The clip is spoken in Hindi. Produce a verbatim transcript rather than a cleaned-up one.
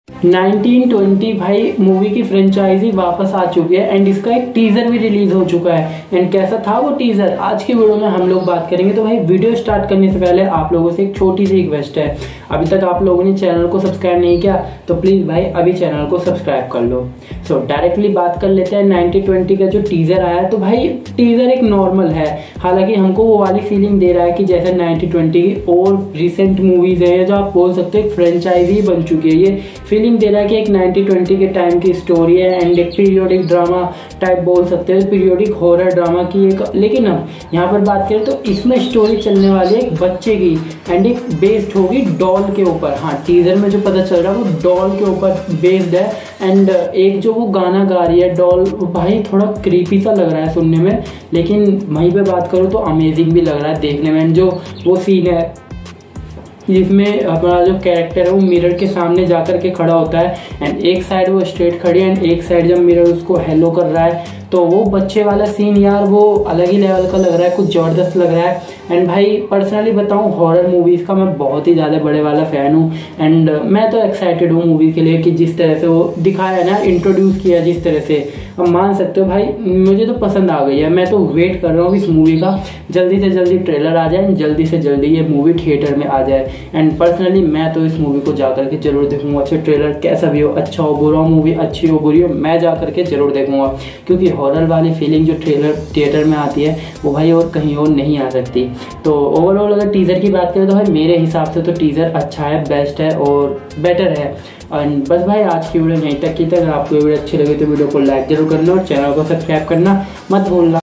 नाइनटीन ट्वेंटी भाई मूवी की फ्रेंचाइजी वापस आ चुकी है एंड इसका एक टीजर भी रिलीज हो चुका है। एंड कैसा था वो टीजर, आज की वीडियो में हम लोग बात करेंगे। तो भाई वीडियो स्टार्ट करने से पहले आप लोगों से एक छोटी सी रिक्वेस्ट है, अभी तक आप लोगों ने चैनल को सब्सक्राइब नहीं किया तो प्लीज भाई अभी चैनल को सब्सक्राइब कर लो। सो so, डायरेक्टली बात कर लेते हैं नाइनटीन ट्वेंटी का जो टीजर आया है। तो भाई टीजर एक नॉर्मल है, हालांकि हमको वो वाली फीलिंग दे रहा है कि जैसे नाइनटीन ट्वेंटी की और रिसेंट मूवीज है, जो आप बोल सकते हो एक फ्रेंचाइजी बन चुकी है। ये फीलिंग दे रहा है कि एक नाइनटीन ट्वेंटी के टाइम की स्टोरी है एंड एक पीरियोडिक ड्रामा टाइप बोल सकते हैं, पीरियोडिक हॉरर ड्रामा की एक। लेकिन अब यहाँ पर बात करें तो इसमें स्टोरी चलने वाली है एक बच्चे की एंड एक बेस्ड होगी डॉल के ऊपर। हाँ, टीजर में जो पता चल रहा है वो डॉल के ऊपर बेस्ड है एंड एक जो वो गाना गा रही है डॉल, भाई थोड़ा क्रीपी सा लग रहा है सुनने में, लेकिन वहीं पे बात करूँ तो अमेजिंग भी लग रहा है देखने में। जो वो सीन है जिसमें अपना जो कैरेक्टर है वो मिरर के सामने जाकर के खड़ा होता है एंड एक साइड वो स्ट्रेट खड़ी है एंड एक साइड जब मिरर उसको हेलो कर रहा है, तो वो बच्चे वाला सीन यार वो अलग ही लेवल का लग रहा है, कुछ ज़बरदस्त लग रहा है। एंड भाई पर्सनली बताऊं, हॉरर मूवीज़ का मैं बहुत ही ज़्यादा बड़े वाला फ़ैन हूँ एंड मैं तो एक्साइटेड हूँ मूवी के लिए कि जिस तरह से वो दिखाया है ना, इंट्रोड्यूस किया जिस तरह से, अब मान सकते हो भाई मुझे तो पसंद आ गई है। मैं तो वेट कर रहा हूँ इस मूवी का, जल्दी से जल्दी ट्रेलर आ जाए, जल्दी से जल्दी ये मूवी थिएटर में आ जाए। एंड पर्सनली मैं तो इस मूवी को जा करके जरूर देखूंगा, अच्छे ट्रेलर कैसा भी हो, अच्छा हो बुरा हो, मूवी अच्छी हो बुरी हो, मैं जा करके जरूर देखूंगा, क्योंकि हॉरर वाली फीलिंग जो ट्रेलर थिएटर में आती है वो भाई और कहीं और नहीं आ सकती। तो ओवरऑल अगर टीज़र की बात करें तो भाई मेरे हिसाब से तो टीज़र अच्छा है, बेस्ट है और बेटर है। एंड बस भाई आज की वीडियो यहीं तक की। अगर आपको वीडियो अच्छी लगी तो वीडियो को लाइक जरूर करना और चैनल को सब्सक्राइब करना मत भूलना।